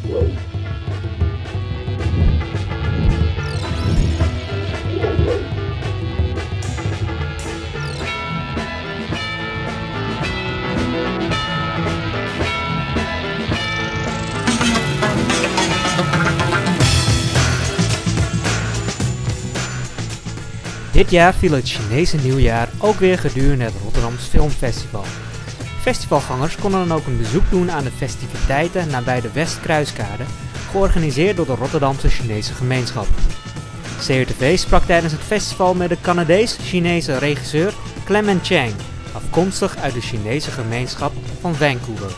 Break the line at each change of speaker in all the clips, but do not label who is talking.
Dit jaar viel het Chinese nieuwjaar ook weer gedurende het Rotterdams Filmfestival. Festivalgangers konden dan ook een bezoek doen aan de festiviteiten nabij de Westkruiskade, georganiseerd door de Rotterdamse Chinese gemeenschap. CRTV sprak tijdens het festival met de Canadees-Chinese regisseur Clement Chang, afkomstig uit de Chinese gemeenschap van Vancouver.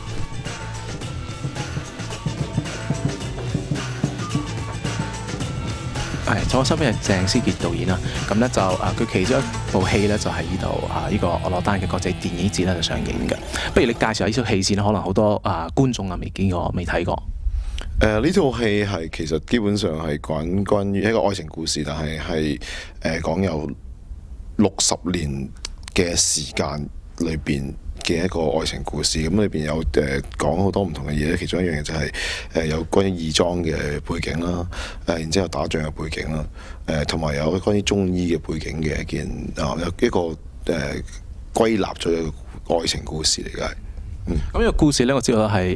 坐收尾係鄭思傑導演啦，咁咧就佢其中一部戲咧就喺呢度呢個俄羅丹嘅國際電影節咧就上映嘅。不如你介紹下呢出戲先啦，可能好多觀眾未見過、未睇過。
呢套戲係其實基本上係關於一個愛情故事，但係講有60年嘅時間裏邊嘅一個愛情故事，咁裏邊有講好多唔同嘅嘢，其中一樣嘢就係有關於義莊嘅背景啦，然之後打仗嘅背景啦，同埋有關於中醫嘅背景嘅有一個歸納咗一個愛情故事嚟嘅。
咁呢個故事咧，我知道係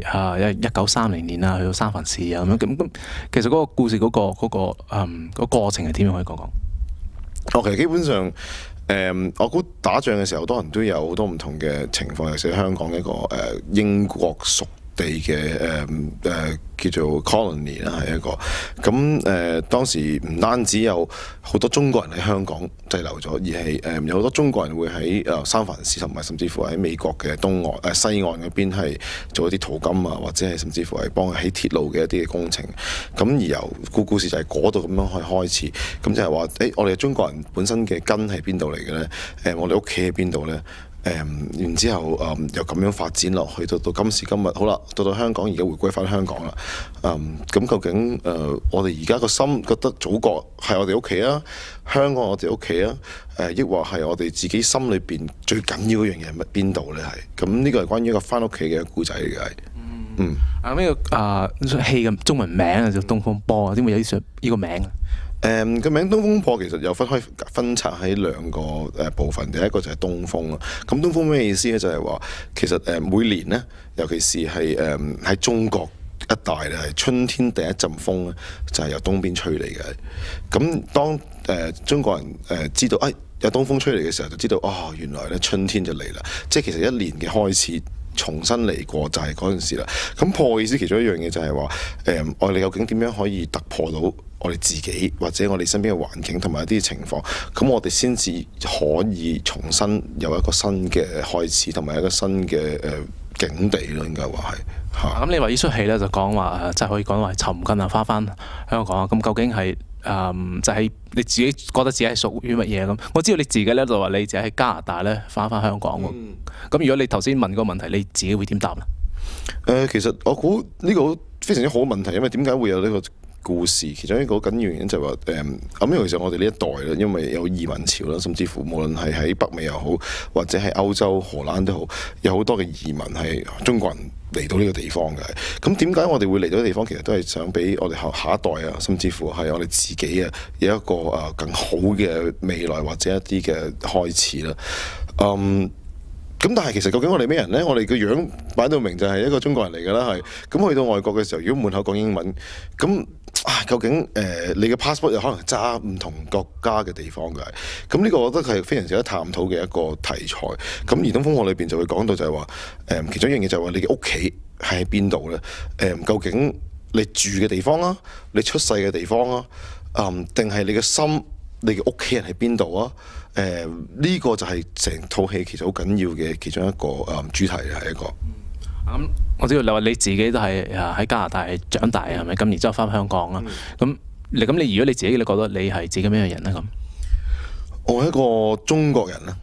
1930年啦，去到三藩市啊咁，其實嗰個故事嗰個過程係點樣可以講講？
其實基本上。我估打仗嘅時候，好多人都有好多唔同嘅情況，尤其是香港一個英國屬地嘅叫做 colony 啦，係一個咁當時唔單止有好多中國人喺香港滯留咗，而係有好多中國人會喺三藩市同埋甚至乎喺美國嘅東岸西岸嗰邊係做一啲淘金啊，或者係甚至乎係幫佢起鐵路嘅一啲嘅工程。咁而由故事就係嗰度咁樣去開始，咁就係話我哋中國人本身嘅根係邊度嚟嘅咧？我哋屋企喺邊度咧？然之後又咁樣發展落去，到今時今日，好啦，到香港而家回歸翻香港啦。咁究竟我哋而家個心覺得祖國係我哋屋企啊，香港係我哋屋企啊，抑或係我哋自己心裏邊最緊要嗰樣嘢係邊度咧？係咁呢個係關於一個翻屋企嘅故仔嚟嘅。
呢個戲嘅中文名啊叫《東風波》啊，點會有呢個名啊？
個名《東風破》其實又可以分拆喺兩個部分，第一個就係東風啦。咁東風咩意思咧？就係話其實每年咧，尤其是係喺中國一帶咧，係春天第一陣風咧，就係由東邊吹嚟嘅。咁當中國人知道有東風吹嚟嘅時候，就知道原來咧春天就嚟啦。即係其實一年嘅開始。重新嚟過就係嗰陣時啦。咁破嘅意思其中一樣嘢就係話我哋究竟點樣可以突破到我哋自己或者我哋身邊嘅環境同埋一啲情況，咁我哋先至可以重新有一個新嘅開始同埋一個新嘅境地咯，應該話係。咁
你話呢出戲咧就講話即係可以講話尋根啊，翻香港啊。咁究竟係就係你自己覺得自己係屬於乜嘢咁？我知道你自己咧就話你自己喺加拿大咧翻香港喎。咁如果你頭先問個問題，你自己會點答咧？
其實我估呢個非常之好嘅問題，因為點解會有呢個故事？其中一個緊要原因就係話因為其實我哋呢一代咧，因為有移民潮啦，甚至乎無論係喺北美又好，或者係歐洲荷蘭都好，有好多嘅移民係中國人嚟到呢個地方嘅。咁點解我哋會嚟到呢個地方？其實都係想俾我哋下一代啊，甚至乎係我哋自己啊，有一個更好嘅未來或者一啲嘅開始啦。咁但係其實究竟我哋咩人呢？我哋個樣擺到明就係一個中國人嚟㗎啦，係。咁去到外國嘅時候，如果滿口講英文，咁究竟你嘅 passport 又可能揸唔同國家嘅地方㗎。咁呢個我覺得係非常值得探討嘅一個題材。咁而《東風破》裏邊就會講到就係話其中一樣嘢就係話你嘅屋企係喺邊度呢？究竟你住嘅地方啊，你出世嘅地方啊，定係你嘅心，你嘅屋企人喺邊度啊？呢個就係成套戲其實好緊要嘅其中一個主題係一個。
我知道你話你自己都係喺加拿大長大係咪？咁然之後翻香港啊。咁你如果你自己你覺得你係自己咩人咧？咁
我係一個中國人啦。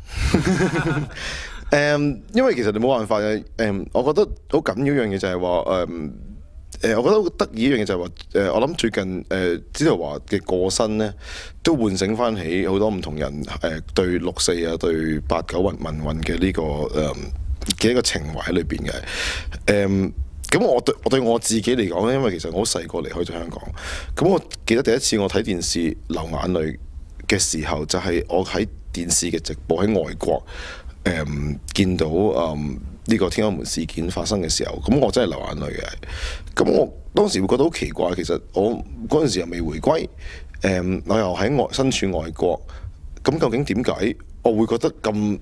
因為其實你冇辦法嘅。我覺得好緊要一樣嘢就係話我覺得好得意一樣嘢就係話我諗最近司徒華嘅過身咧，都喚醒翻起好多唔同人對6·4啊、對8·9民運嘅呢個嘅一個情懷喺裏邊嘅。 咁我對我自己嚟講咧，因為其實我好細個離開咗香港，咁我記得第一次我睇電視流眼淚嘅時候，就係我喺電視嘅直播喺外國見到呢個天安門事件發生嘅時候，咁我真係流眼淚嘅。咁我當時會覺得好奇怪，其實我嗰陣時又未回歸，我又喺身處外國，咁究竟點解我會覺得咁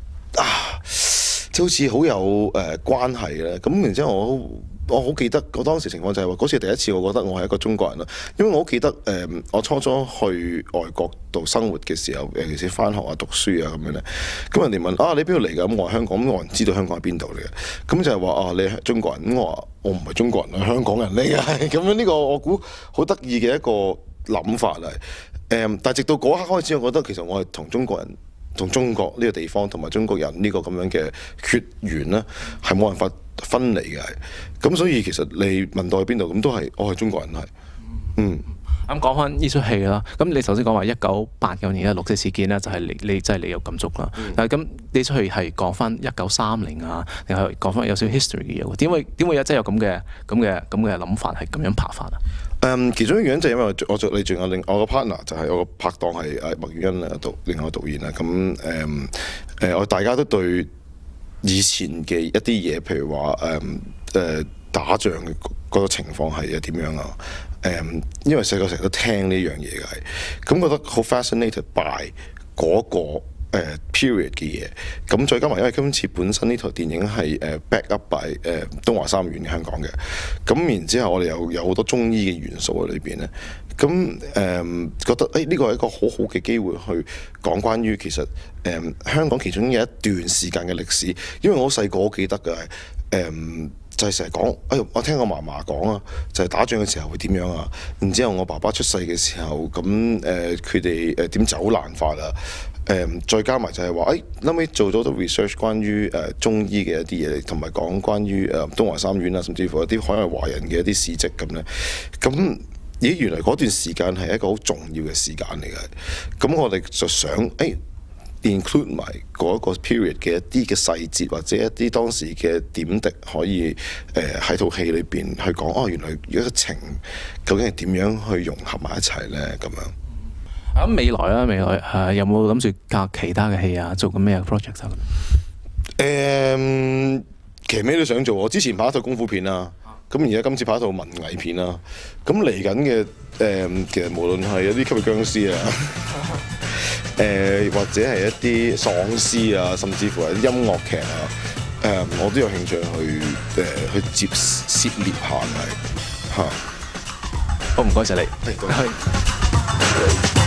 即好似好有關係咧？咁然之後我好記得我當時情況就係話嗰次第一次，我覺得我係一個中國人啦。因為我好記得我初初去外國度生活嘅時候，尤其是返學啊、讀書啊咁樣咧，咁人哋問你邊度嚟㗎？咁我話香港，咁我唔知道香港係邊度嚟嘅。咁就係話你係中國人，咁我話我唔係中國人，係香港人嚟嘅。咁樣呢個我估好得意嘅一個諗法啦。但係直到嗰刻開始，我覺得其實我係同中國人、同中國呢個地方同埋中國人呢個咁樣嘅血緣咧，係冇辦法分離嘅。咁所以其實你問到去邊度，咁都係我係中國人係。
咁講翻呢出戲啦，咁你頭先講話1989年嘅六四事件咧，就係你真係你有感觸啦。但係咁呢出戲係講翻1930啊，定係講翻有少少 history 嘅嘢？點會有真係有咁嘅諗法係咁樣拍法啊？
其中一樣就係因為你仲有我個 partner 就係我個拍檔係麥宇欣另外個導演啦。咁我大家都對以前嘅一啲嘢，譬如話打仗嘅嗰個情況係點樣啊？因為細個成日都聽呢樣嘢嘅，咁覺得好 fascinated by 嗰個period 嘅嘢。咁再加埋因為今次本身呢套電影係back up by 東華三院香港嘅，咁然之後我哋又有好多中醫嘅元素喺裏邊咧。咁覺得呢個係一個好好嘅機會去講關於其實香港其中有一段時間嘅歷史。因為我好細個，我記得嘅係就係成日講，我聽我嫲嫲講啊，就係打仗嘅時候會點樣啊。然之後我爸爸出世嘅時候，咁佢哋點走難法啊。再加埋就係話，後尾做咗好多 research 關於中醫嘅一啲嘢，同埋講關於東華三院啊，甚至乎一啲海外華人嘅一啲事蹟咁咧。咁原來嗰段時間係一個好重要嘅時間嚟嘅。咁我哋就想include 埋嗰個 period 嘅一啲嘅細節，或者一啲當時嘅點滴，可以喺套戲裏邊去講。原來一個情究竟係點樣去融合埋一齊咧？咁樣。
咁未來有冇諗住夾其他嘅戲啊？做緊咩 project 啊？
其實咩都想做。我之前拍一套功夫片啦，咁而家今次拍一套文藝片啦。咁嚟緊嘅其實無論係一啲吸血僵屍啊。或者係一啲喪屍啊，甚至乎係啲音樂劇啊，我都有興趣去涉獵下，係嚇。
好，唔該曬你。